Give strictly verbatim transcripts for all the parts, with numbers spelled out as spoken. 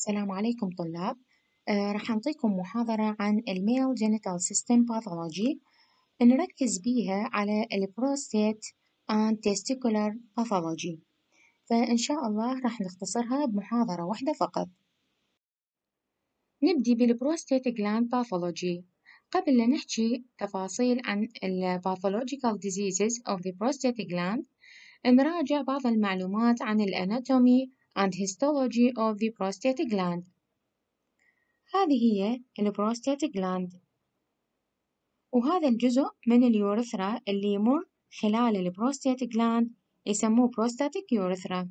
السلام عليكم طلاب. آه، راح أعطيكم محاضرة عن الميل جينيتال سيستم باثولوجي، نركز بيها على البروستات and testicular pathology. فإن شاء الله راح نختصرها بمحاضرة واحدة فقط. نبدي بالبروستات gland pathology. قبل لا نحكي تفاصيل عن ال pathological diseases of the prostate gland، نراجع بعض المعلومات عن ال anatomy and histology of the prostate gland. هذه هي البروستات جلاند، وهذا الجزء من اليوريثرا اللي يمر خلال البروستات جلاند يسموه بروستاتيك يوريثرا.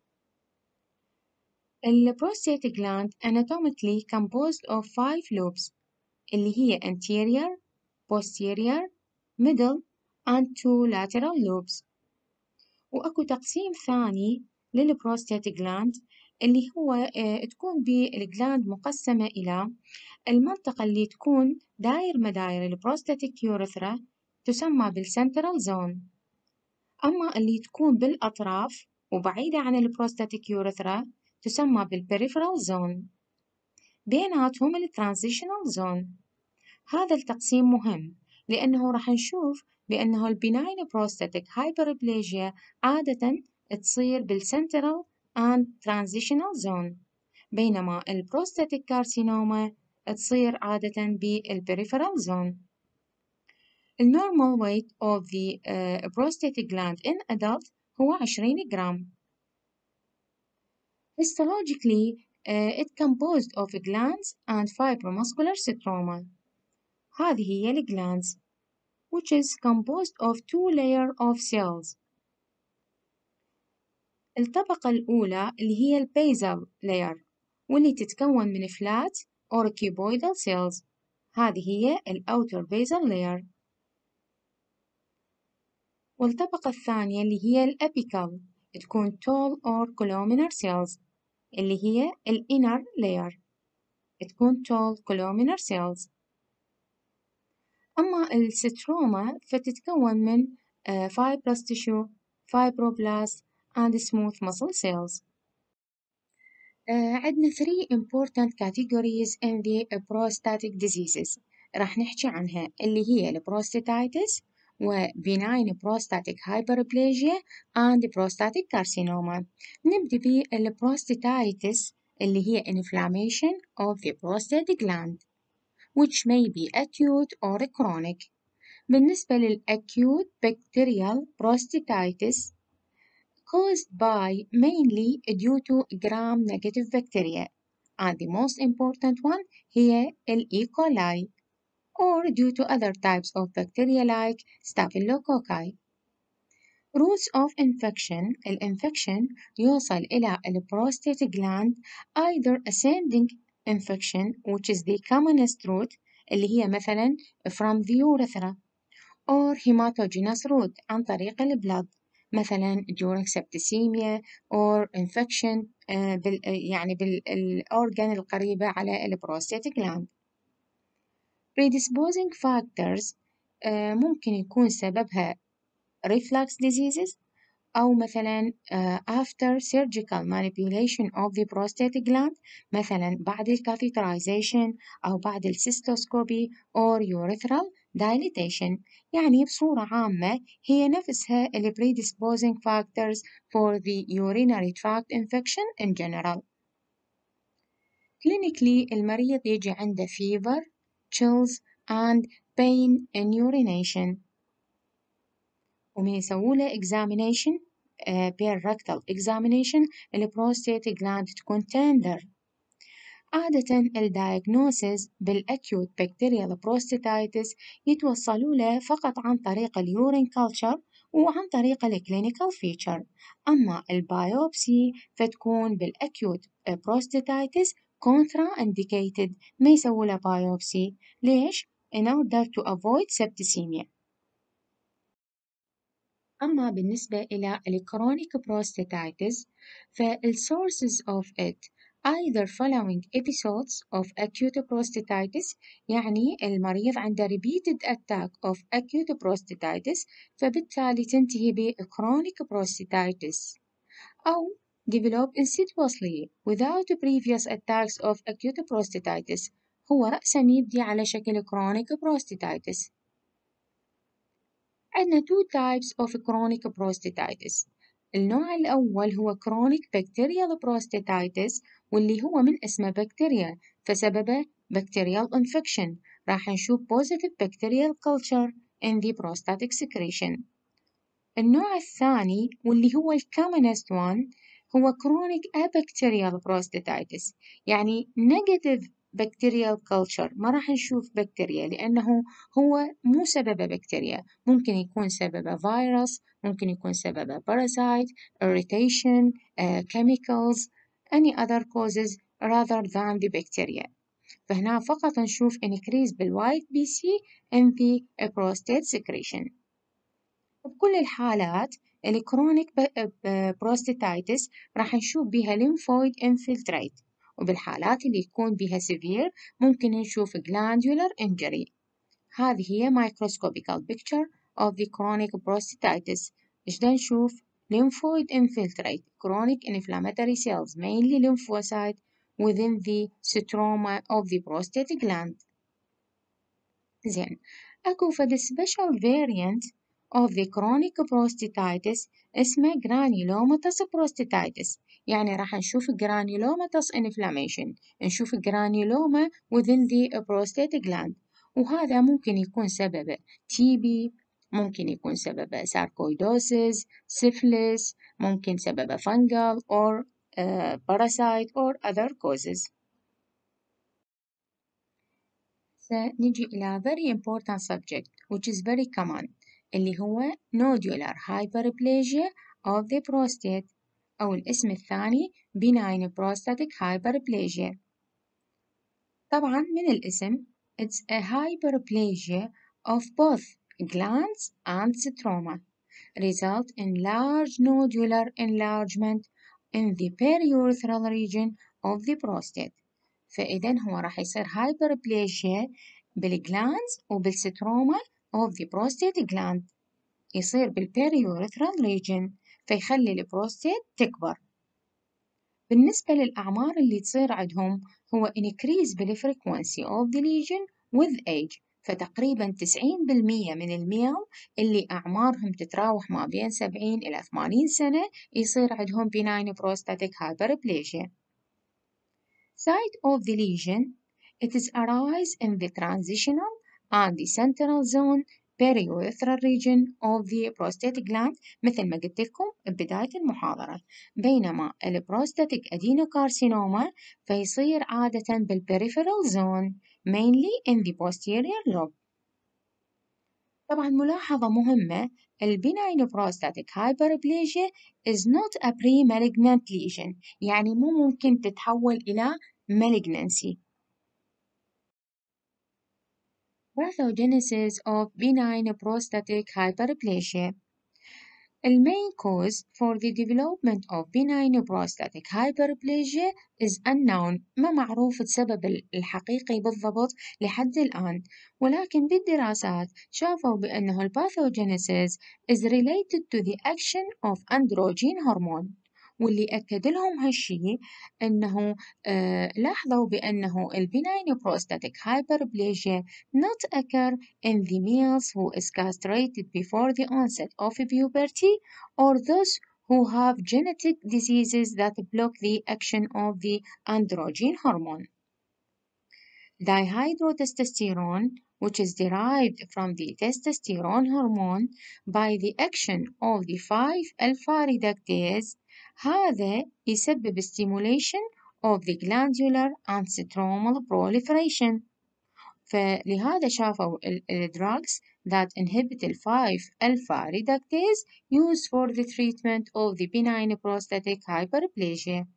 البروستات جلاند anatomically composed of five lobes اللي هي anterior, posterior, middle and two lateral lobes. وأكو تقسيم ثاني للبروستات جلاند اللي هو اه تكون بالجلاند مقسمة إلى المنطقة اللي تكون داير مداير البروستاتيك يوريثرا تسمى بالسنترال زون، أما اللي تكون بالأطراف وبعيدة عن البروستاتيك يوريثرا تسمى بالبريفرال زون، بيناتهم الترانزيشنال زون. هذا التقسيم مهم لأنه راح نشوف بأنه البناين بروستاتيك هايبربليجيا عادة تصير بالسنترال and transitional zone، بينما البروستاتيك كارسينوما تصير عادة بالبريفرال زون. The normal weight of the uh, prostate gland in adult هو عشرين جرام. Histologically, uh, it composed of glands and fibromuscular stroma. هذه هي الجلاندز which is composed of two layers of cells. الطبقة الأولى اللي هي البيزال layer واللي تتكون من flat or cuboidal cells، هذه هي ال outer basal layer. والطبقة الثانية اللي هي الأبيكال تكون tall or columnar cells اللي هي ال inner layer تكون tall columnar cells. أما الستروما فتتكون من uh, fibrous tissue, fibroblasts and smooth muscle cells. Uh, عندنا three important categories in the prostatic diseases راح نحكي عنها اللي هي البروستاتيتس و benign prostatic hyperplasia and prostatic carcinoma. نبدأ بالبروستاتيتس اللي هي inflammation of the prostate gland which may be acute or chronic. بالنسبة للacute bacterial prostatitis caused by mainly due to gram-negative bacteria, and the most important one هي ال E. coli, or due to other types of bacteria like Staphylococci. Routes of infection. الانفكشن يوصل إلى ال prostate gland either ascending infection which is the commonest route اللي هي مثلا from the urethra, or hematogenous route عن طريق البلد مثلا during septicemia or infection uh, بال, يعني بالأورجان القريبة على البروستات gland. Predisposing factors uh, ممكن يكون سببها reflux diseases أو مثلا uh, after surgical manipulation of the prostate gland مثلا بعد الكاثيترايزيشن أو بعد السيستوسكوبي or urethral dilatation. يعني بصورة عامة هي نفسها ال predisposing factors for the urinary tract infection in general. Clinically المريض يجي عنده fever, chills and pain in urination، ومن يسووله examination uh, per rectal examination البروستات gland تكون tender. عادة الدايغنوسيس بالأكيوت بكتيريال بروستاتيتس يتوصلوا له فقط عن طريق اليورين كلتشر وعن طريق الكلينيكال فيتشر، أما البايوبسي فتكون بالأكيوت بروستاتيتس كونترا انديكيتد، ما يسووا له بايوبسي. ليش؟ in order to avoid septicemia. أما بالنسبة إلى الكرونيك بروستاتيتس فالsources of it either following episodes of acute prostatitis، يعني المريض عنده repeated attack of acute prostatitis فبالتالي تنتهي ب chronic prostatitis، أو develop insidiously without previous attacks of acute prostatitis. هو رأسا يبدي على شكل chronic prostatitis. عندنا two types of chronic prostatitis. النوع الأول هو chronic bacterial prostatitis واللي هو من اسمه بكتيريا فسببه bacterial infection. راح نشوف positive bacterial culture in the prostatic secretion. النوع الثاني واللي هو ال commonest one هو chronic abacterial prostatitis يعني negative bacterial culture ما راح نشوف بكتيريا لأنه هو مو سببه بكتيريا ممكن يكون سببه فيروس ممكن يكون سببه parasite, irritation, uh, chemicals, any other causes rather than the bacteria. فهنا فقط نشوف increase بالوايت بي سي in the prostate secretion. بكل الحالات الكرونيك بروستاتيتس راح نشوف بها lymphoid infiltrate وبالحالات اللي يكون بها severe ممكن نشوف glandular injury. هذه هي microscopical picture of the chronic prostatitis. إيش دا نشوف lymphoid infiltrate chronic inflammatory cells mainly lymphocyte within the stroma of the prostate gland. زين أكو فد special variant of the chronic prostatitis اسمه granulomatous prostatitis يعني راح نشوف granulomatous inflammation نشوف granuloma within the prostate gland وهذا ممكن يكون سببه تي بي ممكن يكون سببه sarcoidosis, syphilis ممكن سببه fungal or uh, parasite or other causes. سنجي إلى very important subject which is very common اللي هو nodular hyperplasia of the prostate أو الاسم الثاني benign prostatic hyperplasia. طبعا من الاسم it's a hyperplasia of both glands and stroma result in large nodular enlargement in the periurethral region of the prostate. فإذا هو راح يصير hyperplasia بالجلاندز وبالستروما of the prostate gland يصير بالperiurethral region فيخلي البروستات تكبر. بالنسبة للأعمار اللي تصير عندهم هو increase بالfrequency of the lesion with age فتقريبا تسعين بالمية من الميل اللي أعمارهم تتراوح ما بين سبعين إلى ثمانين سنة يصير عندهم benign prostatic hyperplasia. Site of the lesion it is arise in the transitional and the central zone periurethral region of the prostate gland مثل ما قلت لكم ببداية المحاضرة بينما البروستاتيك adenocarcinoma فيصير عادة بالperipheral zone mainly in the posterior lobe. طبعا ملاحظة مهمة البناين prostatic hyperplasia is not a pre-malignant lesion يعني مو ممكن تتحول إلى malignancy. Pathogenesis of benign prostatic hyperplasia. The main cause for the development of benign prostatic hyperplasia is unknown ما معروف السبب الحقيقي بالضبط لحد الآن ولكن بالدراسات شافوا بأنه الباثوجينيسيس is related to the action of androgen hormone واللي أكد لهم هالشي أنه آه لاحظوا بأنه البناين prostatic hyperplasia not occur in the males who is castrated before the onset of puberty or those who have genetic diseases that block the action of the androgen hormone. Dihydrotestosterone, which is derived from the testosterone hormone by the action of the five alpha reductase هذا يسبب stimulation of the glandular and stromal proliferation. فلهذا شافوا ال drugs that inhibit the five alpha reductase used for the treatment of the benign prostatic hyperplasia.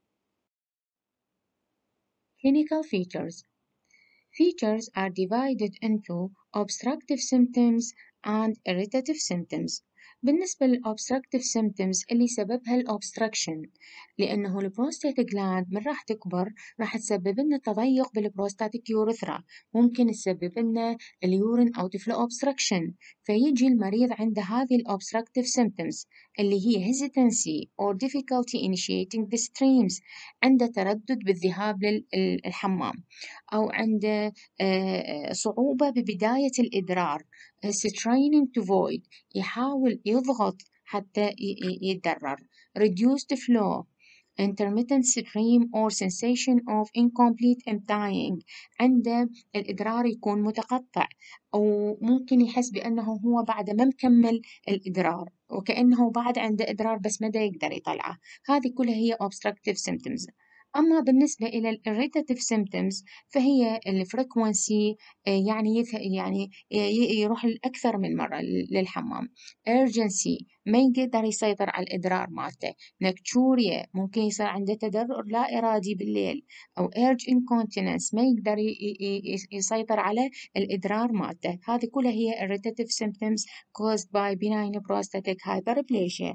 Clinical features. Features are divided into obstructive symptoms and irritative symptoms. بالنسبة للobstructive symptoms اللي سببها الobstruction لأنه البروستات جلاند من راح تكبر راح تسبب لنا تضيق بالبروستاتيك يوريثرا ممكن تسبب لنا اليورين أو تفلو obstruction فيجي المريض عنده هذه الobstructive symptoms اللي هي hesitancy or difficulty initiating the streams، عنده تردد بالذهاب للحمام، أو عنده صعوبة ببداية الإدرار، straining to void، يحاول يضغط حتى يتدرر، reduced flow، intermittent stream or sensation of incomplete emptying، عنده الإدرار يكون متقطع، أو ممكن يحس بأنه هو بعد ما مكمل الإدرار وكأنه بعد عنده إدرار بس ما دا يقدر يطلعه. هذه كلها هي obstructive symptoms. أما بالنسبة إلى ال irritative symptoms فهي الفريكونسي، يعني يعني يروح أكثر من مرة للحمام، urgency ما يقدر يسيطر على الإدرار مالته، نكتوريا ممكن يصير عنده تدرر لا إرادي بالليل، أو urge incontinence ما يقدر يسيطر على الإدرار مالته. هذه كلها هي irritative symptoms caused by benign prostatic hyperplasia.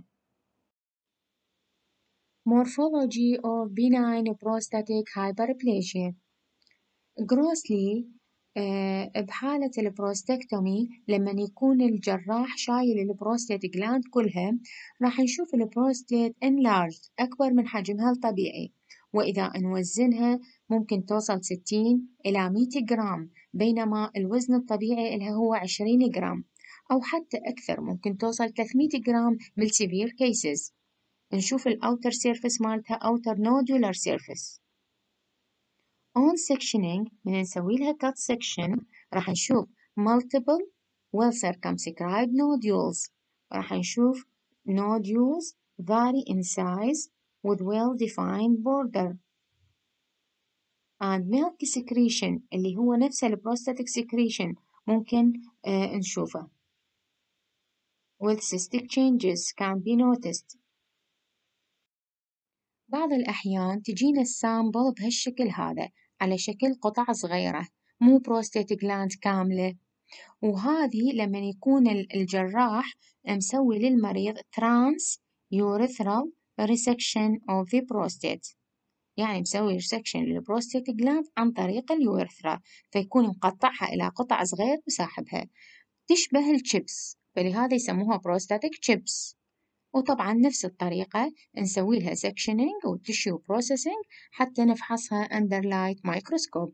Morphology of benign prostatic hyperplasia. grossly uh, بحالة البروستكتومي لما يكون الجراح شايل البروستات جلاند كلها راح نشوف البروستات enlarged أكبر من حجمها الطبيعي، وإذا نوزنها ممكن توصل ستين إلى مئة جرام، بينما الوزن الطبيعي لها هو عشرين جرام، أو حتى أكثر ممكن توصل ثلاثمئة جرام بالسيفير كيسز. نشوف الأوتر سيرفيس مالتها outer nodular surface. on sectioning من نسوي لها cut section راح نشوف multiple well circumscribed nodules، راح نشوف nodules vary in size with well defined border and milk secretion اللي هو نفس البروستاتيك secretion ممكن uh, نشوفه with cystic changes can be noticed. بعض الأحيان تجينا السامبل بهالشكل هذا على شكل قطع صغيرة مو بروستات جلاند كاملة، وهذه لما يكون الجراح مسوي للمريض trans urethral resection of the prostate، يعني مسوي resection للبروستات جلاند عن طريق اليورثرا، فيكون مقطعها إلى قطع صغير وساحبها تشبه الشيبس، فلهذا يسموها بروستاتيك chips. وطبعا نفس الطريقة نسوي لها sectioning و tissue processing حتى نفحصها under light microscope.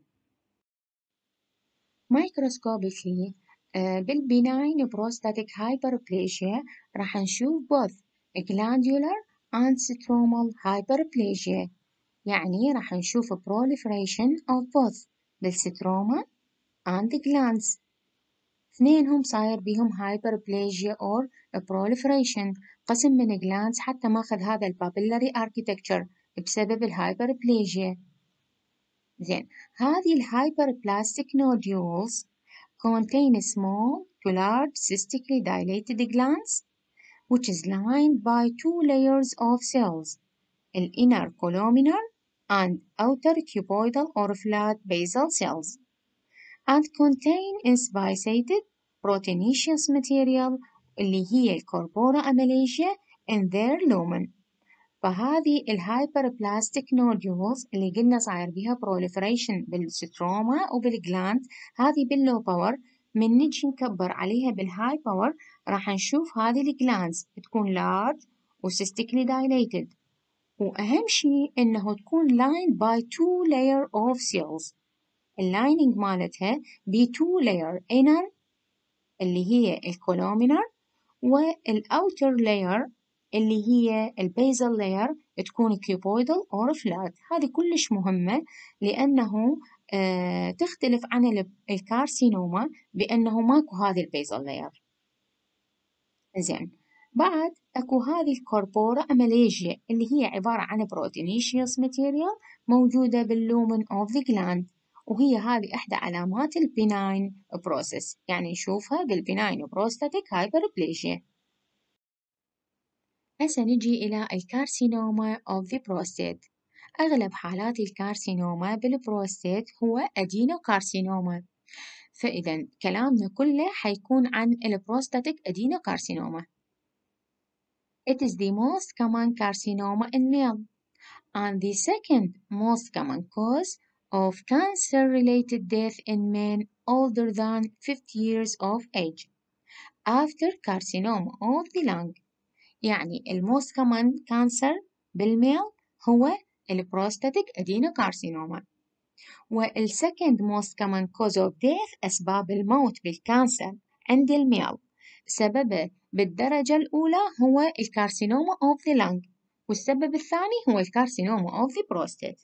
microscopically uh, بالbenign prostatic hyperplasia راح نشوف both glandular and stromal hyperplasia، يعني راح نشوف proliferation of both بالستروما and glands، اثنينهم صاير بيهم hyperplasia or proliferation، قسم من glands حتى ماخذ هذا البابيلاري architecture بسبب الهايبربليجيا. زين، هذه الهايبربلاستيك nodules contain small to large cystically dilated glands which is lined by two layers of cells, the inner columnar and outer cuboidal or flat basal cells, and contain inspissated proteinaceous material اللي هي الكوربورا أماليجيا in their lumen. فهذه الهايبربلاستيك نوديولز اللي قلنا صاير بها proliferation بالستروما وبالجلاند، هذه باللو باور، من نجي نكبر عليها بالهاي باور راح نشوف هذه الجلاندز تكون large و cystically dilated، وأهم شيء إنه تكون lined by two layer of cells، اللايننج مالتها ب two layer inner اللي هي الكولومينر، والأوتر layer اللي هي البيزل لاير تكون كيوبويدال أو فلات. هذه كلش مهمة لأنه آه تختلف عن الكارسينوما بأنه ماكو هذه البيزل لاير. زين، بعد أكو هذه الكوربورا أماليجيا اللي هي عبارة عن بروتينيشيوس ماتيريال موجودة باللومن أوف ذا جلاند، وهي هذه إحدى علامات البناين بروسيس، يعني نشوفها بالبناين بروستاتيك هايبربليجيا. هسه نجي إلى الكارسينوما of the prostate. أغلب حالات الكارسينوما بالبروستات هو أدينوكارسينوما، فإذا كلامنا كله حيكون عن البروستاتيك أدينوكارسينوما. It is the most common carcinoma in male and the second most common cause of cancer-related death in men older than fifty years of age after carcinoma of the lung. يعني الموست كومن كانسر بالميل هو البروستاتيك أدينوكارسينوما. والسكند موست كومن كوز اوف ديث أسباب الموت بالكانسر عند الميل سببه بالدرجة الأولى هو الكارسينوما اوف ذا لنج، والسبب الثاني هو الكارسينوما اوف ذا بروستات.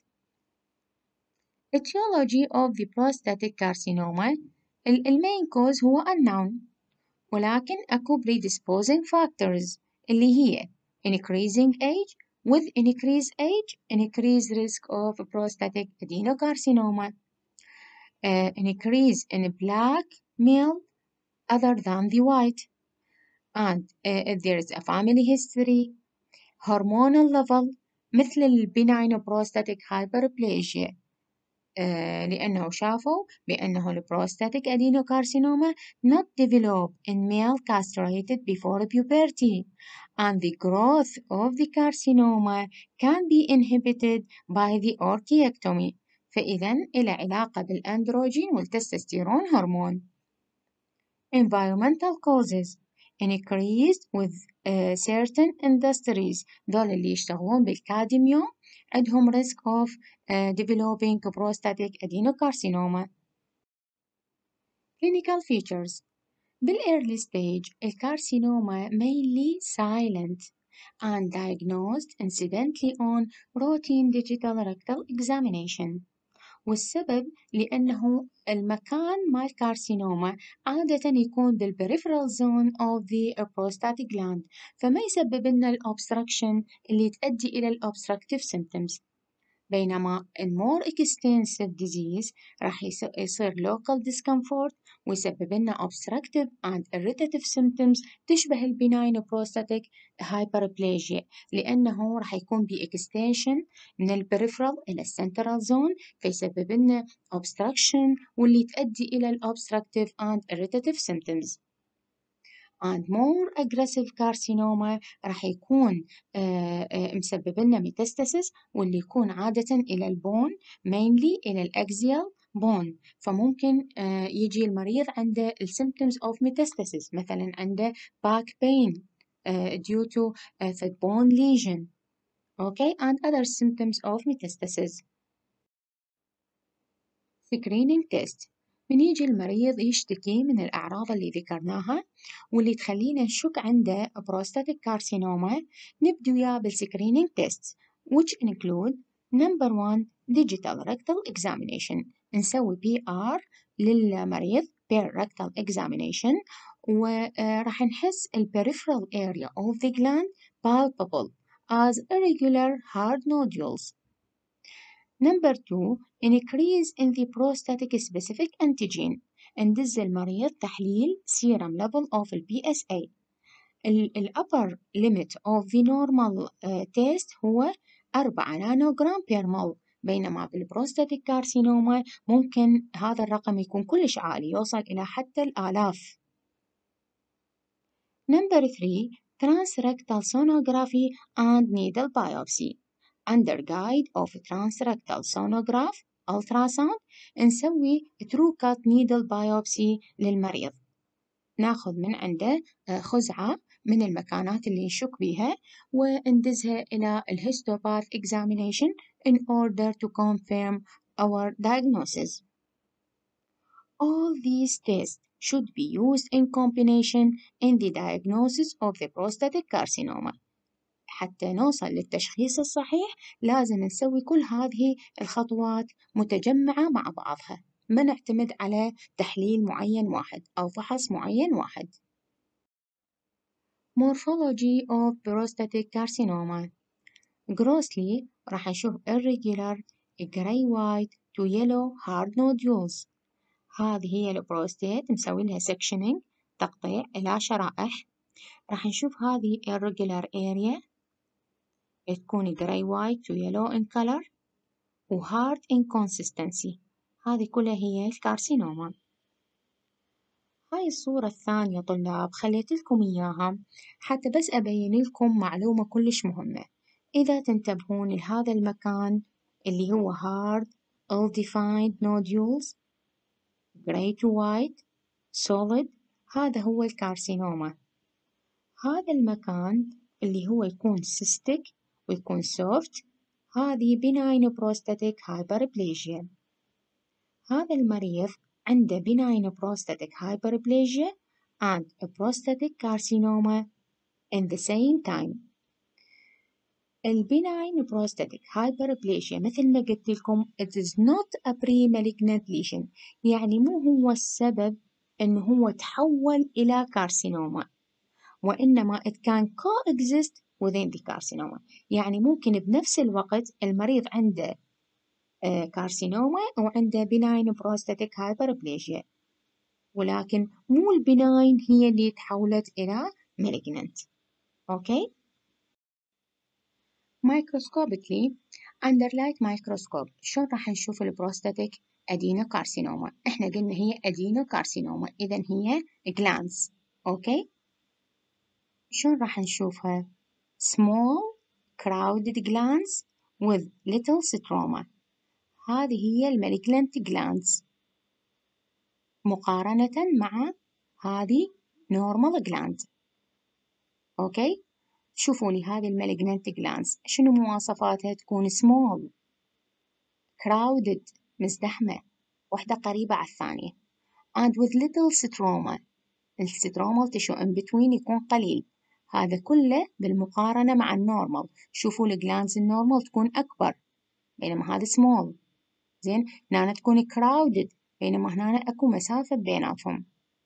Etiology of the prostatic carcinoma المين كوز هو unknown، ولكن أكو predisposing factors اللي هي increasing age with increased age increased risk of prostatic adenocarcinoma, uh, increase in black male other than the white, and uh, if there is a family history, hormonal level مثل البناين prostatic hyperplasia. آه لأنه شافوا بأنه البروستاتيك أدينوكارسينوما not develop in male castrated before puberty, and the growth of the carcinoma can be inhibited by the orchiectomy. فإذا إلى علاقة بالأندروجين والتستوستيرون هرمون. Environmental causes increased with uh, certain industries، ذول اللي يشتغلون بالكادميوم عندهم risk of uh, developing prostatic adenocarcinoma. Clinical features بالearly stage الكارسينوما mainly silent and diagnosed incidentally on routine digital rectal examination. والسبب لأنه المكان مال كارسينوما عادة يكون بالperipheral zone of the prostatic gland، فما يسبب لنا الأوبستراكشن اللي تؤدي إلى الأوبستراكتيف symptoms. بينما ال more extensive disease راح يصير local discomfort ويسبب لنا obstructive and irritative symptoms تشبه ال benign prostatic hyperplasia، لأنه راح يكون ب extension من ال peripheral إلى ال central zone فيسبب لنا obstruction واللي تؤدي إلى ال obstructive and irritative symptoms. and more aggressive carcinoma راح يكون آه آه مسبب لنا metastasis واللي يكون عادة إلى البون mainly إلى الأكزيال بون، فممكن آه يجي المريض عنده symptoms of metastasis مثلا عنده back pain آه due to uh, fat bone lesion okay and other symptoms of metastasis. screening test من يجي المريض يشتكي من الأعراض اللي ذكرناها واللي تخلينا نشك عنده بروستاتيك كارسينوما، نبدو وياه بالسكرينينج تيست which include number one digital rectal examination، نسوي بي آر للمريض per rectal examination وراح نحس ال peripheral area of the gland palpable as irregular hard nodules. Number two, increase in the prostatic specific antigen. ندز المريض تحليل serum level of ال بي إس إيه. ال upper limit of the normal uh, test هو أربعة نانوغرام per mol، بينما بالبروستاتيك كارسينوما ممكن هذا الرقم يكون كلش عالي يوصل إلى حتى الآلاف. Number three, transrectal sonography and needle biopsy. Under guide of transrectal sonograph ultrasound نسوي true cut needle biopsy للمريض، ناخذ من عنده خزعة من المكانات اللي نشك بيها وندزها إلى الهيستوباث examination in order to confirm our diagnosis. All these tests should be used in combination in the diagnosis of the prostatic carcinoma. حتى نوصل للتشخيص الصحيح لازم نسوي كل هذه الخطوات متجمعة مع بعضها، ما نعتمد على تحليل معين واحد أو فحص معين واحد. Morphology of prostatic carcinoma. Grossly راح نشوف irregular gray white to yellow hard nodules. هذه هي البروستات نسوي لها sectioning تقطيع إلى شرائح. راح نشوف هذه irregular area تكون grey white to yellow in color و hard in consistency، هذه كلها هي الكارسينوما. هاي الصورة الثانية طلاب خليت لكم إياها حتى بس أبين لكم معلومة كلش مهمة. إذا تنتبهون لهذا المكان اللي هو hard ill-defined nodules grey to white solid، هذا هو الكارسينوما. هذا المكان اللي هو يكون cystic ويكون soft، هذه benign prostatic hyperplasia. هذا المريض عنده benign prostatic hyperplasia and a prostatic carcinoma in the same time. البناين prostatic hyperplasia مثل ما قلت لكم it is not a pre-malignant lesion، يعني مو هو السبب إنه هو تحول إلى كارسينوما، وإنما it can coexist within the carcinoma، يعني ممكن بنفس الوقت المريض عنده كارسينوما وعنده benign prostatic hyperplasia، ولكن مو البناين هي اللي تحولت إلى malignant. أوكي؟ Microscopically under light microscope شلون راح نشوف البروستاتيك adenocarcinoma؟ إحنا قلنا هي adenocarcinoma، إذا هي glands. أوكي؟ شلون راح نشوفها؟ small crowded glands with little stroma. هذه هي المالجنانت glands مقارنة مع هذه normal gland. أوكي؟ شوفوا لي هذه المالجنانت glands شنو مواصفاتها؟ تكون small crowded مزدحمة، واحدة قريبة على الثانية and with little stroma. السترومال تشو in between يكون قليل، هذا كله بالمقارنة مع النورمال. شوفوا الجلانز النورمال تكون أكبر بينما هذا small. زين، هنا تكون crowded بينما هنا أكو مسافة بيناتهم.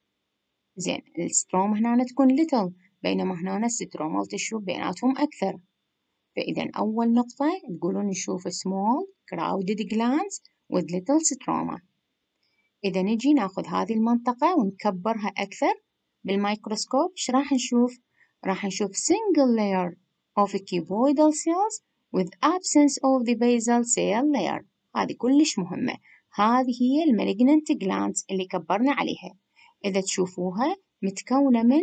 زين، الستروما هنا تكون little بينما هنا السترومال تشو بيناتهم أكثر. فإذا أول نقطة تقولون نشوف small crowded glands with little stroma. إذا نجي ناخذ هذه المنطقة ونكبرها أكثر بالميكروسكوب، إيش راح نشوف؟ راح نشوف single layer of cuboidal cells with absence of the basal cell layer. هذه كلش مهمة. هذه هي المالجنانت glands اللي كبرنا عليها. إذا تشوفوها متكونة من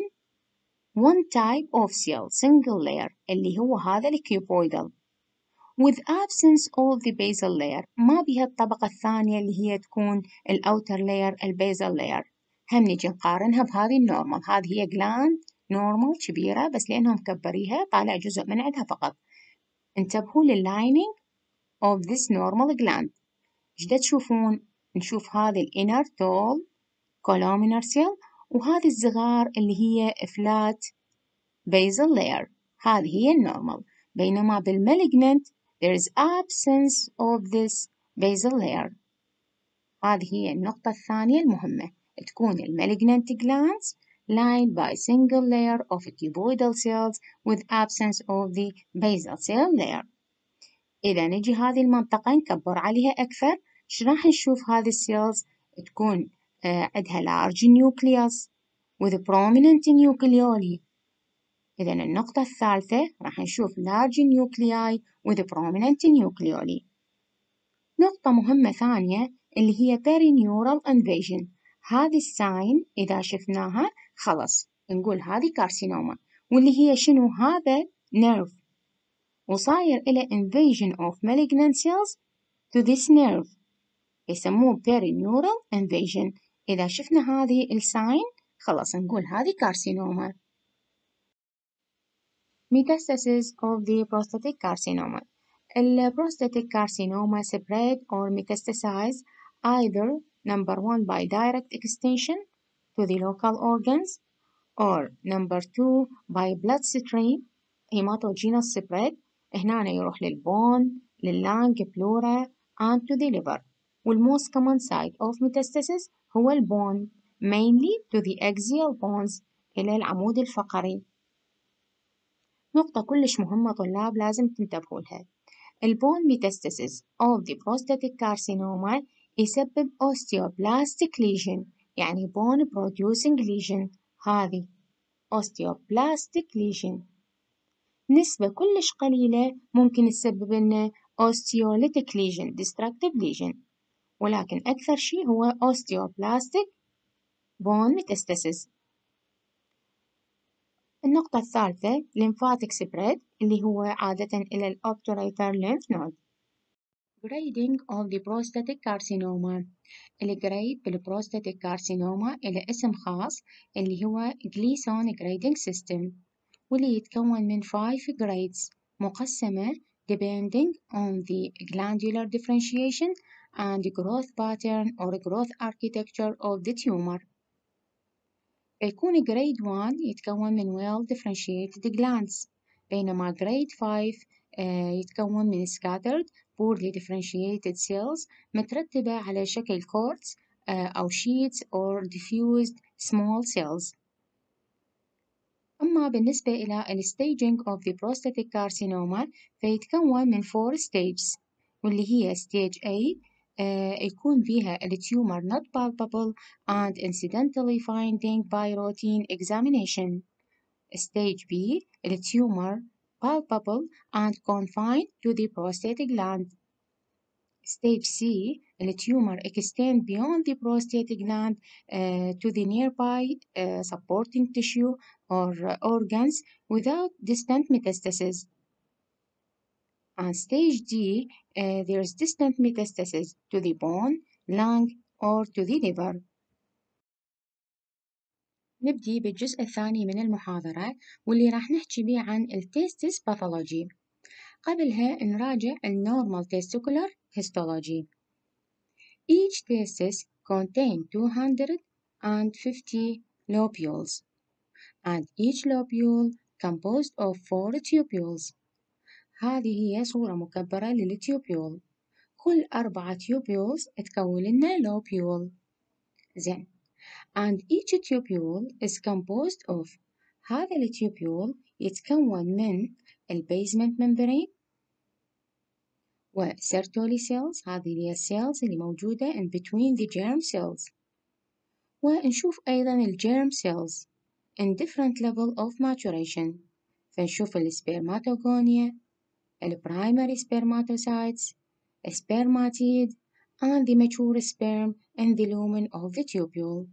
one type of cell single layer اللي هو هذا الكيوبويدال with absence of the basal layer، ما بها الطبقة الثانية اللي هي تكون الأوتر layer البيزل layer. هم نجي نقارنها بهذه النورمال، هذه هي جلاند نورمال كبيرة بس لأنهم مكبريها طالع جزء من عندها فقط. انتبهوا لللايننج of this normal gland. إيش دا تشوفون؟ نشوف هذه الانر tall columnar cell وهذه الصغار اللي هي flat basal layer، هذه هي النورمال. بينما بالمالجنانت there is absence of this basal layer. هذه هي النقطة الثانية المهمة، تكون المالجنانت glands lined by single layer of cuboidal cells with absence of the basal cell layer. إذا نجي هذه المنطقة نكبر عليها أكثر، إيش راح نشوف؟ هذه السيلز تكون آه عندها large nucleus with prominent nucleoli. إذا النقطة الثالثة راح نشوف large nuclei with prominent nucleoli. نقطة مهمة ثانية اللي هي perineural invasion. هذه الساين إذا شفناها خلص نقول هذه كارسينوما، واللي هي شنو؟ هذا nerve وصاير إلى invasion of malignant cells to this nerve يسموه perineural invasion. إذا شفنا هذه الساين خلص نقول هذه كارسينوما. Metastasis of the prostatic carcinoma. The prostatic carcinoma spread or metastasize either number one by direct extension to the local organs or number two by bloodstream hematogenous spread. هنا يروح للبون لللانج بلورا and to the liver. والmost common site of metastasis هو البون mainly to the axial bones إلى العمود الفقري. نقطة كلش مهمة طلاب لازم تنتبهوا لها. البون metastasis of the prostatic carcinoma يسبب osteoblastic lesion، يعني bone producing lesion. هذه osteoblastic lesion نسبة كلش قليلة ممكن تسبب لنا osteolytic lesion destructive lesion، ولكن أكثر شيء هو osteoblastic bone metastasis. النقطة الثالثة lymphatic spread اللي هو عادة إلى ال obturator lymph node. Grading of the prostatic carcinoma. الجريد بالبروستاتيك كارسينوما إلى اسم خاص اللي هو Gleason Grading System، واللي يتكون من five grades مقسمة depending on the glandular differentiation and growth pattern or growth architecture of the tumor. فيكون grade one يتكون من well differentiated glands، بينما grade five uh, يتكون من scattered poorly differentiated cells مترتبة على شكل cords uh, أو sheets or diffused small cells. أما بالنسبة إلى ال staging of the prostatic carcinoma فيتكون من four stages، واللي هي stage A uh, يكون فيها ال tumor not palpable and incidentally finding by routine examination. Stage B ال tumor palpable and confined to the prostate gland. Stage C the tumor extend beyond the prostate gland uh, to the nearby uh, supporting tissue or uh, organs without distant metastasis. And stage D uh, there is distant metastasis to the bone, lung or to the liver. نبدي بالجزء الثاني من المحاضرة واللي راح نحكي بيه عن التستس باثولوجي. قبلها نراجع النورمال testicular histology. Each testis contains two hundred fifty lobules, and each lobule composed of four tubules. هذه هي صورة مكبرة للتيوبيول. كل أربعة tubules تكون لنا lobule. زين. And each tubule is composed of هذا التيوبيول يتكون من البيزمنت membrane و Sertoli cells، هذه هي السيلز اللي موجودة in between the germ cells. ونشوف أيضا الجيرم cells in different level of maturation. فنشوف السبرماتوغونيا، البرايمري spermatocytes، spermatid and the mature sperm in the lumen of the tubule.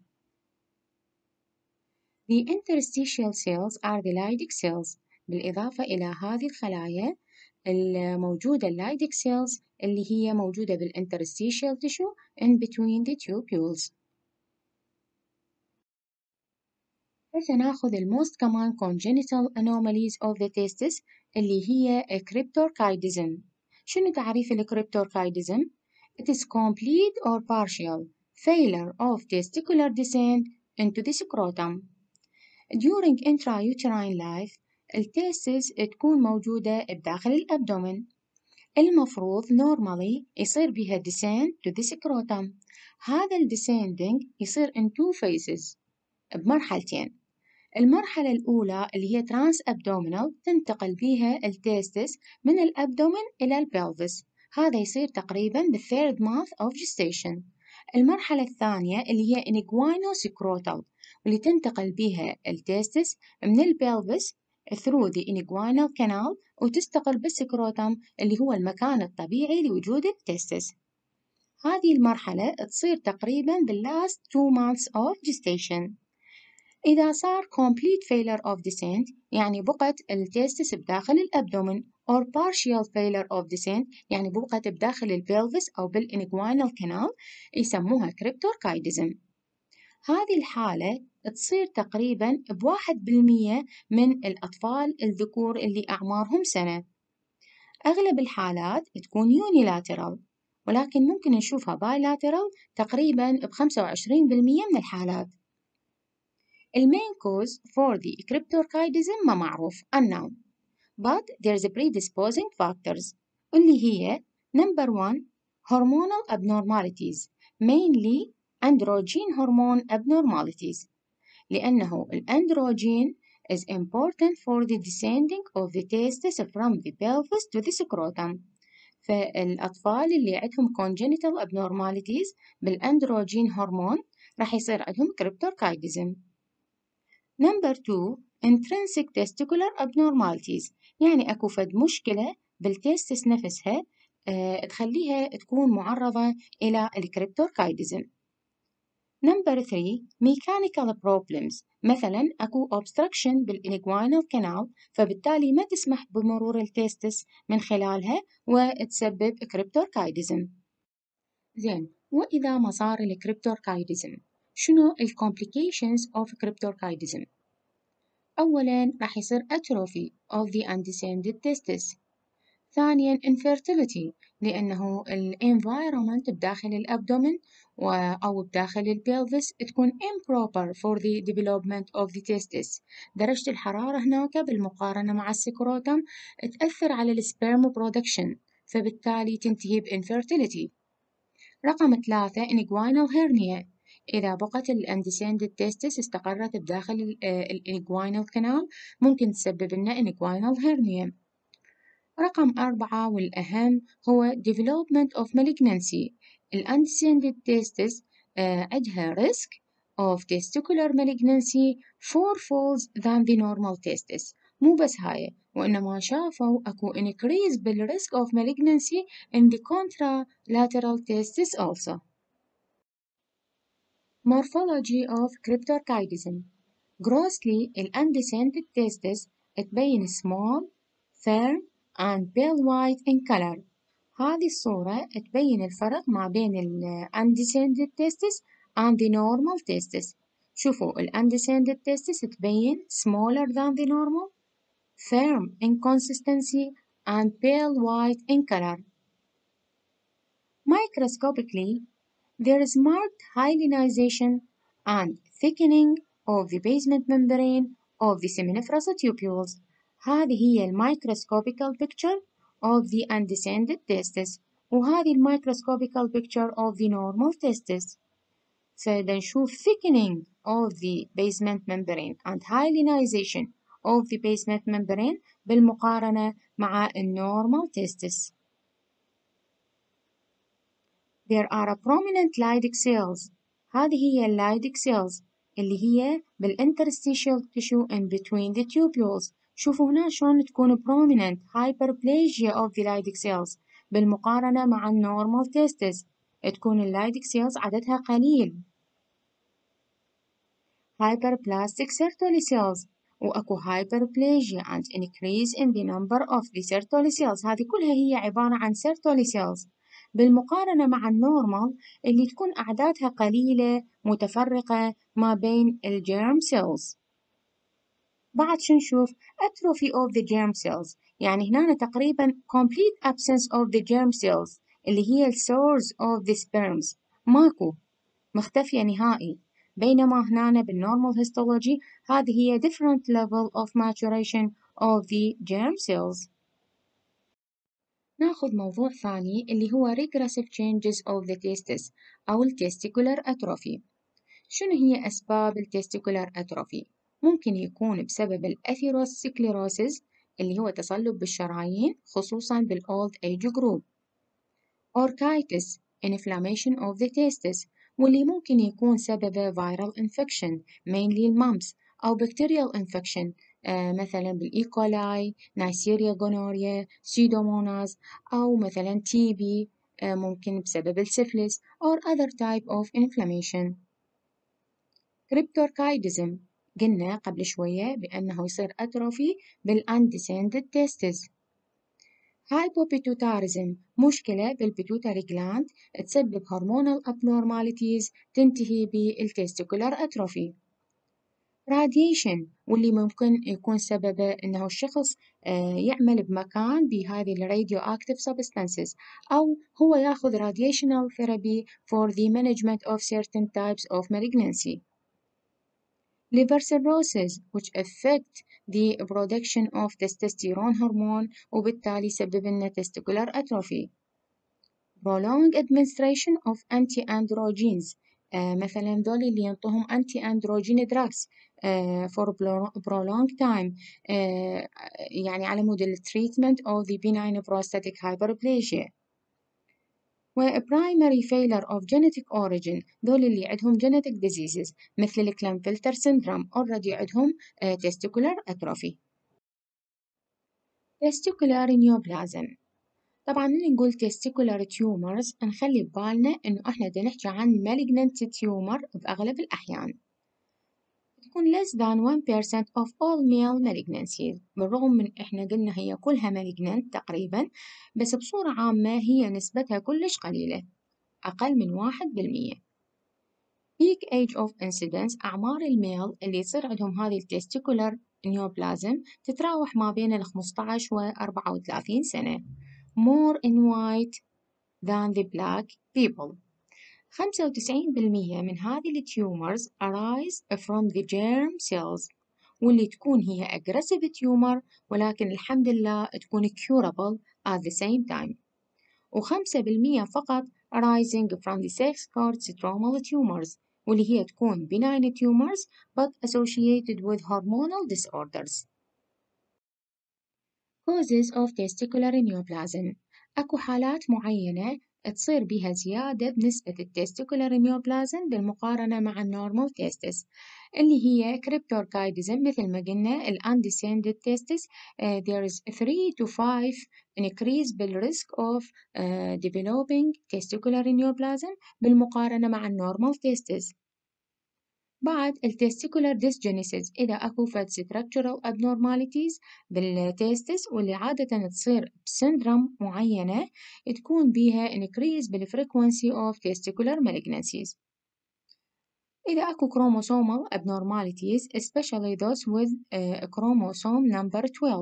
The interstitial cells are the Leydig cells. بالإضافة إلى هذه الخلايا الموجودة اللايدك cells اللي هي موجودة بالinterstitial tissue in between the tubules. فسنأخذ ال most common congenital anomalies of the testis اللي هي cryptorchidism. شنو تعريف ال cryptorchidism؟ It is complete or partial failure of testicular descent into the scrotum. During intrauterine life التستس تكون موجودة بداخل الأبدومن. المفروض normally يصير بها descent to the scrotum. هذا ال descending يصير in two phases بمرحلتين. المرحلة الأولى اللي هي trans abdominal تنتقل بها التستس من الأبدومن إلى البلفس. هذا يصير تقريبا the third month of gestation. المرحلة الثانية اللي هي inguinal-scrotal واللي تنتقل بها التستس من البلفس through the inguinal canal وتستقل بالسكروتم اللي هو المكان الطبيعي لوجود التستس. هذه المرحلة تصير تقريبا the last two months of gestation. إذا صار complete failure of descent يعني بقت التستس بداخل الأبدومن or partial failure of descent يعني بقت بداخل البلفس أو بالinguinal canal يسموها cryptorchidism. هذه الحالة تصير تقريبا بواحد بالمية من الأطفال الذكور اللي أعمارهم سنة. أغلب الحالات تكون unilateral ولكن ممكن نشوفها bilateral تقريبا بخمسة وعشرين بالمية من الحالات. المين cause for the cryptorchidism ما معروف unknown but there's a predisposing factors اللي هي number one hormonal abnormalities mainly androgen hormone abnormalities لأنه الأندروجين is important for the descending of the testes from the pelvis to the scrotum. فالأطفال اللي عندهم congenital abnormalities بالأندروجين هرمون راح يصير عندهم cryptorchidism. Number two intrinsic testicular abnormalities يعني أكو فد مشكلة بالتستس نفسها أه تخليها تكون معرضة إلى الكريبتوركايدزم. Number three mechanical problems مثلا أكو obstruction بالinguinal canal فبالتالي ما تسمح بمرور التستس من خلالها وتسبب كريبتوركايدزم. زين وإذا ما صار الكريبتوركايدزم شنو ال complications of cryptorchidism؟ أولاً راح يصير atrophy of the undescended testes. ثانياً infertility لأنه ال environment بداخل الأبدومن أو بداخل البلفس تكون improper for the development of the testes. درجة الحرارة هناك بالمقارنة مع السكروتم تأثر على السبرم production، فبالتالي تنتهي بinfertility. رقم ثلاثة inguinal hernia، إذا بقت ال undescended testis استقرت بداخل ال inguinal canal ممكن تسبب لنا inguinal hernia. رقم أربعة والأهم هو development of malignancy. ال undescended testis uh, عندها risk of testicular malignancy fourfold than the normal testis. مو بس هاي، وإنما شافوا أكو increase بالrisk of malignancy in the contralateral testis also. Morphology of cryptorchidism. Grossly ال undescended testis تبين small, firm and pale white in color. هذه الصورة تبين الفرق ما بين ال undescended testis and the normal testis. شوفوا ال undescended testis تبين smaller than the normal, firm in consistency and pale white in color. Microscopically, there is marked hyalinization and thickening of the basement membrane of the seminiferous tubules. هذه هي الميكروسكوبيكال picture of the undescended testis، وهذه الميكروسكوبيكال picture of the normal testis. فنشوف thickening of the basement membrane and hyalinization of the basement membrane بالمقارنة مع الnormal testis. There are prominent Leydig cells. هذه هي Leydig cells اللي هي بالinterstitial tissue in between the tubules. شوفوا هنا شلون تكون prominent hyperplasia of the Leydig cells بالمقارنة مع الnormal testis. تكون ال Leydig cells عددها قليل. Hyperplastic Sertoli cells وأكو hyperplasia and increase in the number of the Sertoli cells. هذه كلها هي عبارة عن Sertoli cells. بالمقارنة مع النورمال اللي تكون أعدادها قليلة متفرقة ما بين الجيرم سيلز. بعد شو نشوف atrophy of the germ cells، يعني هنا تقريبا complete absence of the germ cells اللي هي ال source of the sperms ماكو، مختفية نهائي. بينما هنا بالنورمال histology هذه هي different level of maturation of the germ cells. ناخذ موضوع ثاني اللي هو regressive changes of the testis أو ال testicular atrophy. شنو هي أسباب ال testicular atrophy؟ ممكن يكون بسبب ال atherosclerosis اللي هو تصلب بالشرايين خصوصاً بال old age group. Orchitis inflammation of the testis واللي ممكن يكون سببه viral infection mainly mumps أو bacterial infection آه مثلا بالإيكولاي، نايسيريا جونوريا، سيدوموناز أو مثلا تي بي آه ممكن بسبب السفلس or other type of inflammation. Cryptorchidism قلنا قبل شوية بأنه يصير أتروفي بالundescended testis. Hypopituitarism مشكلة بالبيتوتري جلاند تسبب هرمونال abnormalities تنتهي بالتستيكولار أتروفي. Radiation واللي ممكن يكون سببه إنه الشخص يعمل بمكان بهذه ال radioactive substances أو هو يأخذ radiational therapy for the management of certain types of malignancy. Liver cirrhosis which affect the production of testosterone hormone وبالتالي يسبب لنا testicular atrophy. Prolonged administration of anti-androgens آه مثلا دول اللي ينطوهم anti-androgen drugs آه for prolonged time آه يعني على مود treatment of the benign prostatic hyperplasia. و primary failure of genetic origin دول اللي عندهم genetic diseases مثل الكلامفلتر syndrome already عندهم uh, testicular atrophy. testicular neoplasm طبعا اللي نقول testicular tumors نخلي ببالنا إنه إحنا دا نحكي عن malignant tumor بأغلب الأحيان تكون less than one percent of all male malignancies. بالرغم من إحنا قلنا هي كلها malignant تقريبا، بس بصورة عامة هي نسبتها كلش قليلة أقل من واحد بالمية. Peak age of incidence أعمار الميل اللي يصير عندهم هذه testicular neoplasm تتراوح ما بين ال خمسة عشر و أربعة وثلاثين سنة more in white than the black people. خمسة وتسعين بالمئة من هذه التيومرز arise from the germ cells واللي تكون هي aggressive tumor ولكن الحمد لله تكون curable at the same time. وخمسة بالمئة فقط arising from the sex cord stromal tumors واللي هي تكون benign tumors but associated with hormonal disorders. Causes of testicular neoplasm. أكو حالات معينة تصير بها زيادة بنسبة التستيكولار neoplasm بالمقارنة مع النورمال testis اللي هي cryptorchidism مثل ما قلنا ال undescended testis uh, there is three to five increase بالrisk of uh, developing testicular neoplasm بالمقارنة مع النورمال testis. بعد التستيكولار ديسجينيسيس إذا أكو فد structural abnormalities بالتستس واللي عادة تصير بسندروم معينة تكون بيها increase بالfrequency of testicular malignancies. إذا أكو chromosomal abnormalities especially those with uh, chromosome number twelve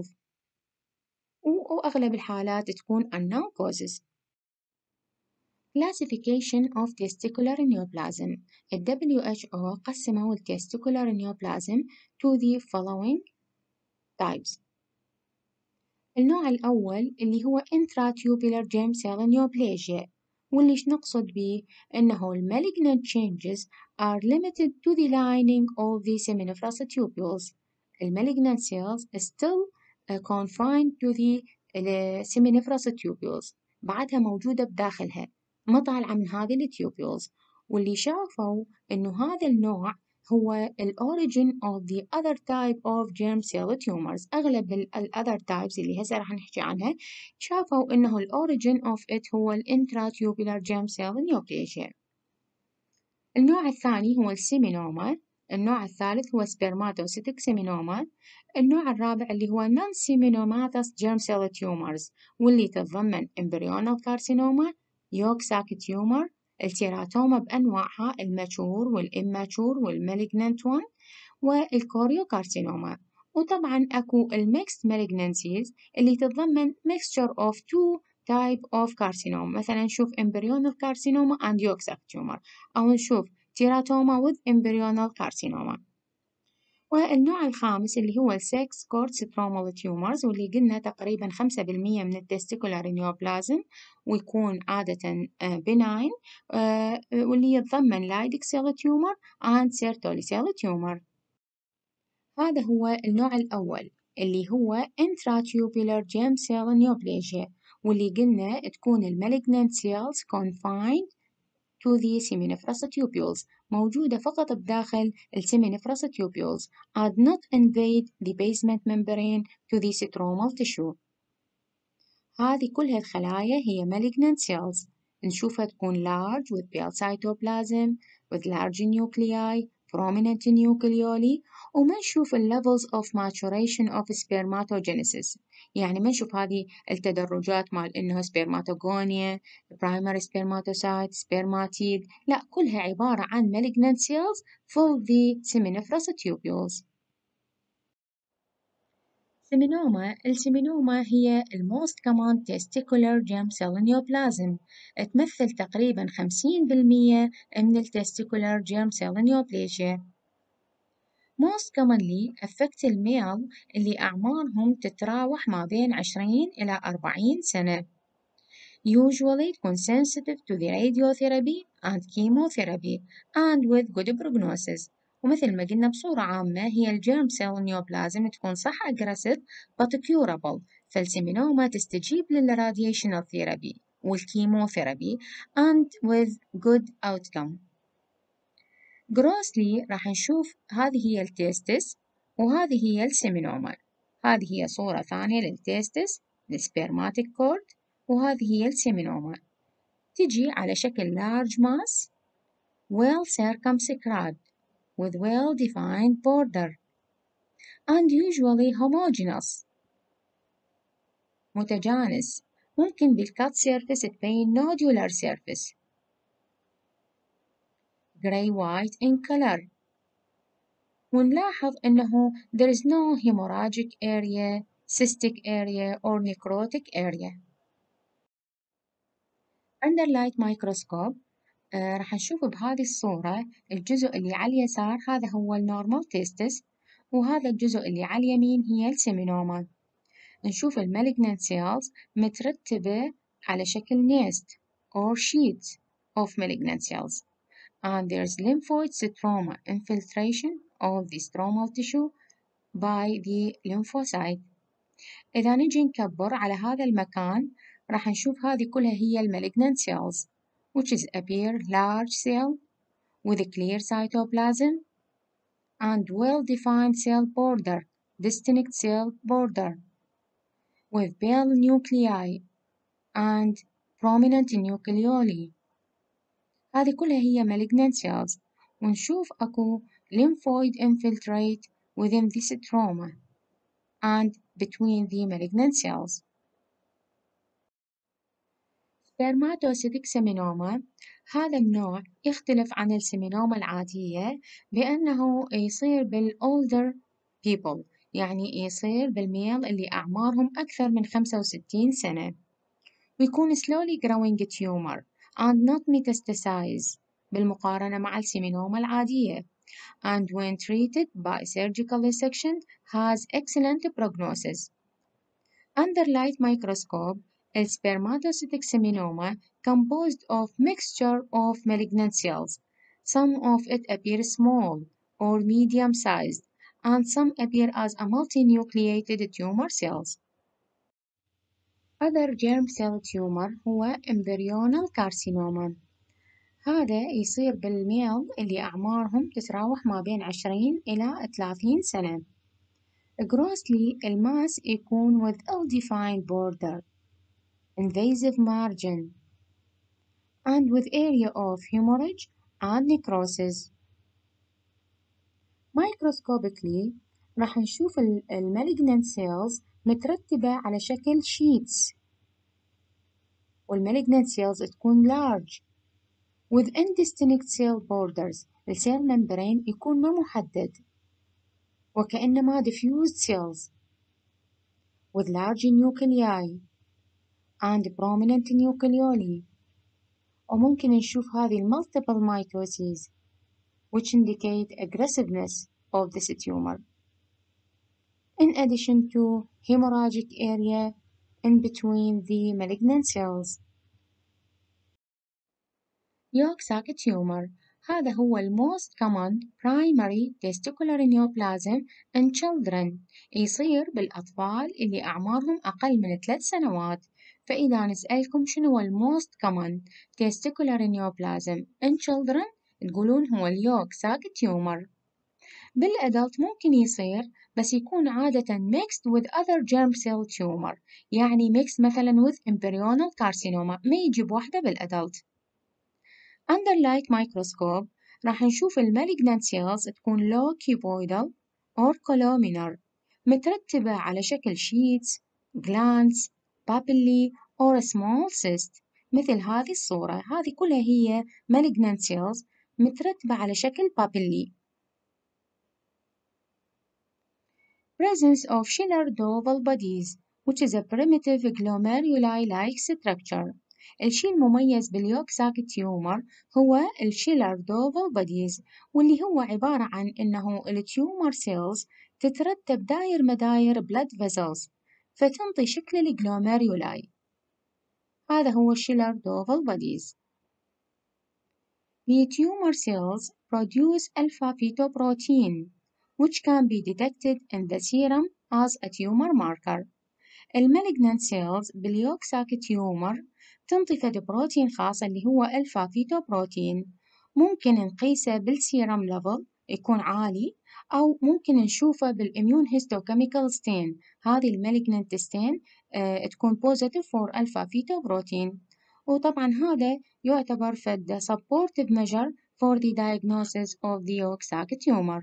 وأغلب الحالات تكون unknown causes. Classification of testicular neoplasm. ال W H O قسموا ال testicular neoplasm to the following types. النوع الأول اللي هو intratubular germ cell neoplasia واللي إيش نقصد بيه إنه ال malignant changes are limited to the lining of the seminiferous tubules. ال malignant cells still uh, confined to the uh, seminiferous tubules بعدها موجودة بداخلها ما طالعة من هذه التيوبيولز واللي شافوا إنه هذا النوع هو ال origin of the other type of germ cell tumors. أغلب ال other types اللي هسه راح نحكي عنها شافوا إنه ال origin of it هو ال intratubular germ cell neoplasia. النوع الثاني هو السيمينوما. النوع الثالث هو spermatocytic seminoma. النوع الرابع اللي هو non-seminomatous germ cell tumors واللي تتضمن embryonal carcinoma يوك ساك تيومر التيراتوما بأنواعها الماتشور والإماتشور والمالجنانت وان والكوريوكارسينوما. وطبعا أكو الميكست مالجنانسيز اللي تتضمن mixture of two type of carcinoma مثلا نشوف embryonal carcinoma and yolk sac tumor أو نشوف تيراتوما with embryonal carcinoma. والنوع الخامس اللي هو السكس كورد سترومال تيومرز واللي قلنا تقريبا خمسة بالمية من التستيكولار نيوبلازم ويكون عادة بناين واللي يتضمن لايدك سيل تيومر and سيرتولي سيل تيومر. هذا هو النوع الأول اللي هو intratubular germ cell neoplasia واللي قلنا تكون المالجنانت cells confined to the seminiferous tubules موجودة فقط بداخل ال seminiferous tubules and not invade the basement membrane to the stromal tissue. هذه كلها الخلايا هي malignant cells نشوفها تكون large with pale cytoplasm with large nuclei prominent nucleoli وما نشوف ال levels of maturation of spermatogenesis يعني ما نشوف هذه التدرجات مال إنه spermatogonia primary spermatocyte spermatid لا كلها عبارة عن malignant cells for the seminiferous tubules. سيمينوما السيمينوما هي ال most common testicular germ cell neoplasm تمثل تقريبا خمسين بالمية من ال testicular germ cell neoplasia. most commonly affect الميل اللي أعمارهم تتراوح ما بين عشرين إلى أربعين سنة. usually تكون sensitive to the radiotherapy and chemotherapy and with good prognosis. ومثل ما قلنا بصورة عامة هي الجيرم سيل نيوبلازم تكون صح aggressive but curable فالسيمينوما تستجيب للراديشنال ثيرابي والكيموثيرابي and with good outcome. grossly راح نشوف هذه هي التيستس وهذه هي السيمينوما. هذه هي صورة ثانية للتيستس السبرماتيك كورد وهذه هي السيمينوما تجي على شكل large mass well circumscribed with well-defined border and usually homogeneous متجانس ممكن بالcut surface تبين nodular surface gray white in color ونلاحظ أنه there is no hemorrhagic area, cystic area or necrotic area. Under light microscope آه راح نشوف بهذه الصورة الجزء اللي على اليسار هذا هو النورمال testis، وهذا الجزء اللي على اليمين هي السيمينوما. نشوف المالجنانت cells مترتبة على شكل nest or sheets of malignant cells, and there's lymphoid stroma infiltration of the stromal tissue by the lymphocyte. إذا نجي نكبر على هذا المكان راح نشوف هذه كلها هي المالجنانت cells which is appear large cell with a clear cytoplasm and well-defined cell border, distinct cell border with pale nuclei and prominent nucleoli. هذه كلها هي malignant cells. ونشوف أكو lymphoid infiltrate within this stroma and between the malignant cells. Spermatocytic seminoma هذا النوع يختلف عن السيمينوما العادية بأنه يصير بالolder people، يعني يصير بالميل اللي أعمارهم أكثر من خمسة وستين سنة، ويكون slowly growing tumor and not metastasize بالمقارنة مع السيمينوما العادية، and when treated by surgical resection has excellent prognosis. Under light microscope spermatocytic seminoma composed of mixture of malignant cells. Some of it appear small or medium-sized, and some appear as a multinucleated tumor cells. Other germ cell tumor هو embryonal carcinoma. هذا يصير بالميل اللي أعمارهم تتراوح ما بين عشرين إلى ثلاثين سنة. Grossly الماس يكون with ill-defined border, invasive margin, and with area of hemorrhage and necrosis. Microscopically راح نشوف المالجنانت cells مترتبة على شكل sheets، والمالجنانت cells تكون large with indistinct cell borders. السيل membrane يكون ما محدد وكأنما diffused cells with large nuclei and prominent nucleoli. وممكن نشوف هذه multiple mitoses which indicate aggressiveness of this tumor, in addition to hemorrhagic area in between the malignant cells. Yolk sac tumor هذا هو ال most common primary testicular neoplasm in children، يصير بالأطفال اللي أعمارهم أقل من ثلاث سنوات. فإذا نسألكم شنو هو ال most common testicular neoplasm in children تقولون هو اليوك sac tumor. بالأدلت ممكن يصير بس يكون عادة mixed with other germ cell tumor، يعني mixed مثلا with embryonal carcinoma، ما يجي بوحدة بالأدلت. Under light microscope راح نشوف المالجنانت cells تكون low cuboidal or columnar مترتبة على شكل sheets, glands, papillae or small cyst مثل هذه الصورة. هذه كلها هي malignant cells مترتبة على شكل papillae. Presence of Schiller-Dovel bodies which is a primitive glomeruli-like structure. الشيء المميز باليوك ساك تيومر هو الشيلر دوفل بوديز، واللي هو عبارة عن إنه التيومر سيلز تترتب داير مداير بلاد فيزلز فتنطي شكل الجلوميرولاي. هذا هو الشيلر دوفل بوديز. The tumor cells produce alpha-fetoprotein which can be detected in the serum as a tumor marker. المالجنانت cells باليوك ساك تيومر تنطي فد بروتين خاص اللي هو ألفا فيتو بروتين، ممكن نقيسه بالسيرم ليفل يكون عالي، أو ممكن نشوفه بالإميون هيستوكيميكال ستين. هذه المالجنانت ستين اه تكون positive for ألفا فيتو بروتين، وطبعا هذا يعتبر فد supportive measure for the diagnosis of the yolk sac tumor.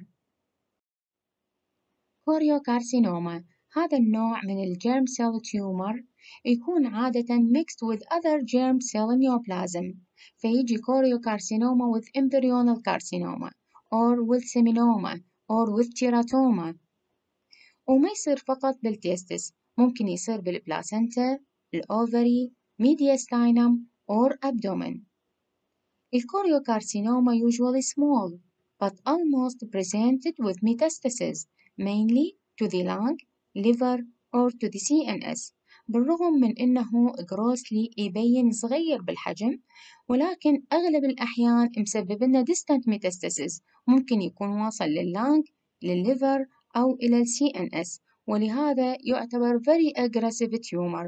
choriocarcinoma هذا النوع من الجيرم سيل تيومر يكون عادة mixed with other germ cell neoplasm، فيجي choriocarcinoma with embryonal carcinoma or with seminoma or with teratoma. وما يصير فقط بالتيستس، ممكن يصير بالبلاسنتا، الأوفري، mediastinum or abdomen. الchoriocarcinoma usually small but almost presented with metastasis mainly to the lung, liver or to the سي إن إس. بالرغم من أنه grossly يبين صغير بالحجم، ولكن أغلب الأحيان مسبب لنا distant metastasis، ممكن يكون واصل لللانج، للليفر أو إلى السي إن إس، ولهذا يعتبر very aggressive tumor.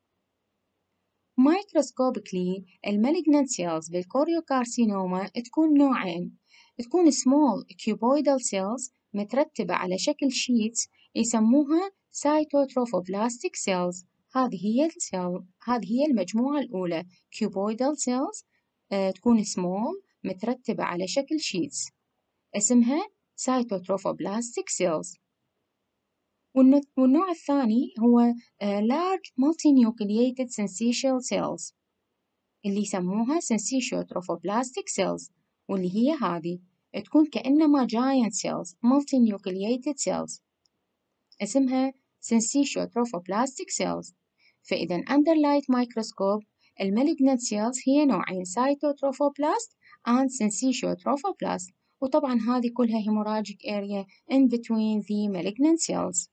Microscopically المalignant cells بالكوريوكارسينوما تكون نوعين، تكون small cuboidal cells مترتبة على شكل sheets يسموها cytotrophoblast cells. هذه هي السيل هذه هي المجموعة الأولى cuboidal cells آه تكون small مترتبة على شكل sheets اسمها cytotrophoblast cells. والنوع الثاني هو large multinucleated syncytial cells اللي يسموها syncytiotrophoblastic cells، واللي هي هذه تكون كأنما giant cells multinucleated cells اسمها syncytiotrophoblastic cells. فإذا under light microscope المalignant cells هي نوعين cytotrophoblast and syncytiotrophoblastic، وطبعا هذه كلها hemorrhagic area in between the malignant cells.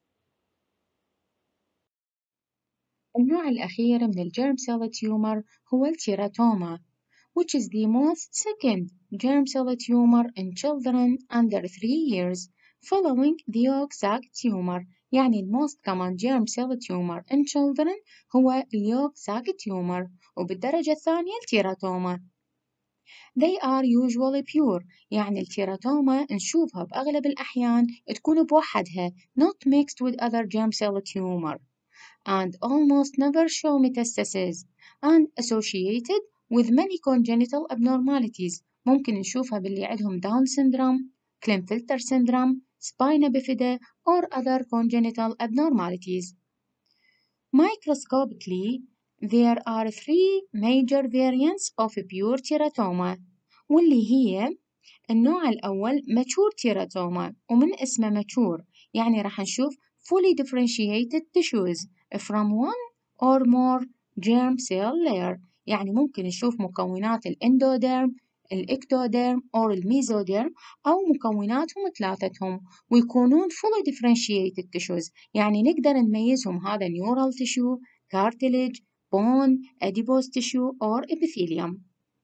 النوع الأخير من الجيرم cell tumor هو التيراتوما which is the most second germ cell tumor in children under three years following the yolk sac tumor. يعني the most common germ cell tumor in children هو اليوك sac tumor، وبالدرجة الثانية التيراتوما. They are usually pure، يعني التيراتوما نشوفها بأغلب الأحيان تكون بوحدها not mixed with other germ cell tumor and almost never show metastasis and associated with many congenital abnormalities. ممكن نشوفها باللي عندهم داون syndrome, Klinefelter syndrome, spina bifida or other congenital abnormalities. Microscopically, there are three major variants of pure teratoma، واللي هي النوع الأول mature teratoma، ومن اسمه mature يعني راح نشوف fully differentiated tissues from one or more germ cell layer، يعني ممكن نشوف مكونات الاندوديرم، الإكتوديرم أو الميزوديرم أو مكوناتهم ثلاثتهم، ويكونون fully differentiated tissues، يعني نقدر نميزهم هذا neural tissue, cartilage, bone, adipose tissue or epithelium.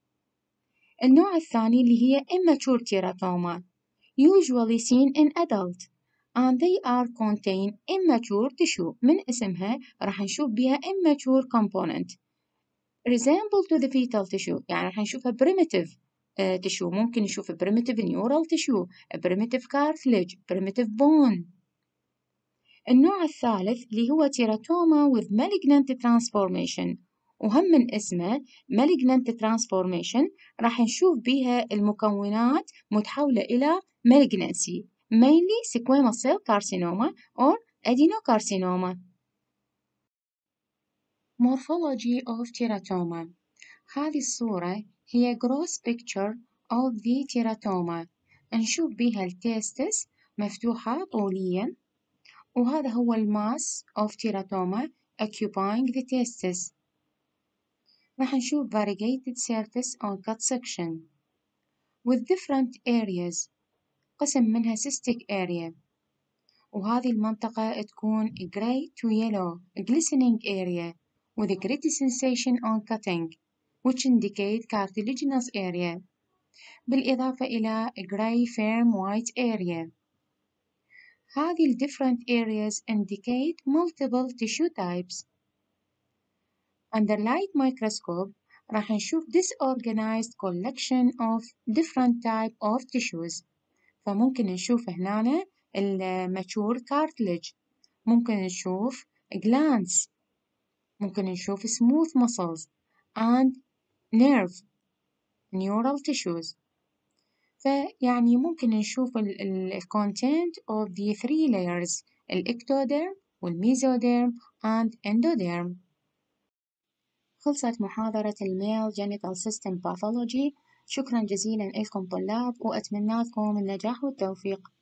النوع الثاني اللي هي immature teratoma usually seen in adult and they are contain immature tissue، من اسمها راح نشوف بها immature component resemble to the fetal tissue، يعني راح نشوفها primitive uh, tissue، ممكن نشوف primitive neural tissue, primitive cartilage, primitive bone. النوع الثالث اللي هو teratoma with malignant transformation، وهم من اسمه malignant transformation راح نشوف بها المكونات متحولة إلى malignancy mainly squamous cell carcinoma or adenocarcinoma. Morphology of teratoma. هذه الصورة هي gross picture of the teratoma، نشوف بها التيستس مفتوحة طوليا، وهذا هو الماس of teratoma occupying the testis. راح نشوف variegated surface on cut section with different areas، قسم منها cystic area، وهذه المنطقة تكون grey to yellow glistening area with a gritty sensation on cutting which indicate cartilaginous area، بالإضافة إلى grey firm white area. هذه ال different areas indicate multiple tissue types. Under light microscope راح نشوف disorganized collection of different type of tissues، فممكن نشوف هنا ال mature cartilage، ممكن نشوف glands، ممكن نشوف smooth muscles and nerve neural tissues. فيعني ممكن نشوف ال ال content of the three layers الإكتوديرم والميزوديرم and endoderm. خلصت محاضرة الميل جينيتال سيستم باثولوجي. شكرا جزيلا لكم طلاب، وأتمنى لكم النجاح والتوفيق.